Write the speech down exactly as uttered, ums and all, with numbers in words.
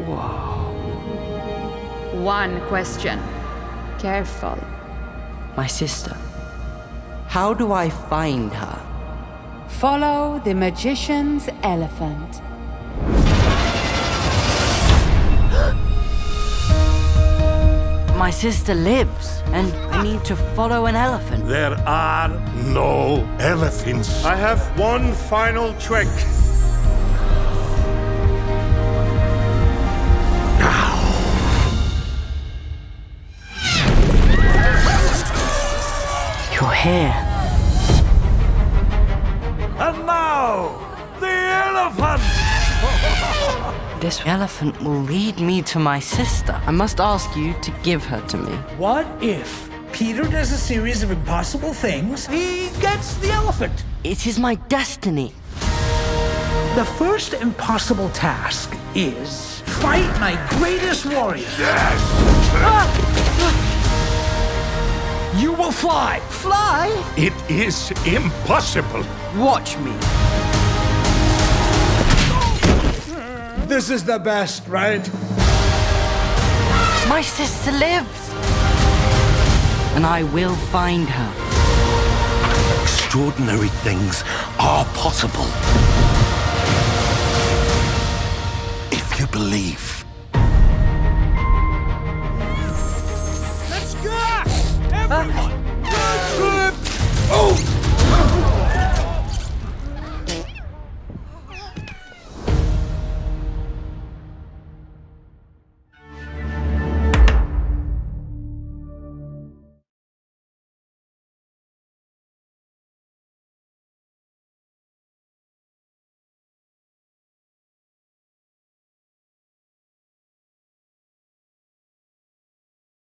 Whoa. One question. Careful. My sister. How do I find her? Follow the magician's elephant. My sister lives, and I need to follow an elephant. There are no elephants. I have one final trick. You're here. And now, the elephant! This elephant will lead me to my sister. I must ask you to give her to me. What if Peter does a series of impossible things? He gets the elephant. It is my destiny. The first impossible task is fight my greatest warrior. Yes! Ah! You will fly. Fly? It is impossible. Watch me. This is the best, right? My sister lives. And I will find her. Extraordinary things are possible. If you believe. Let's go! Everyone!